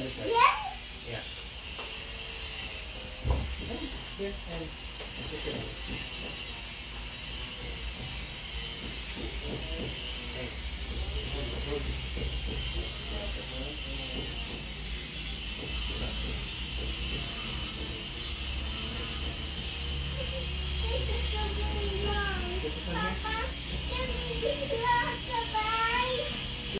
other side. Yes. Yeah. Here and just here. Hey. This is so good, Mom. Put this on here. Papa, can we be lost about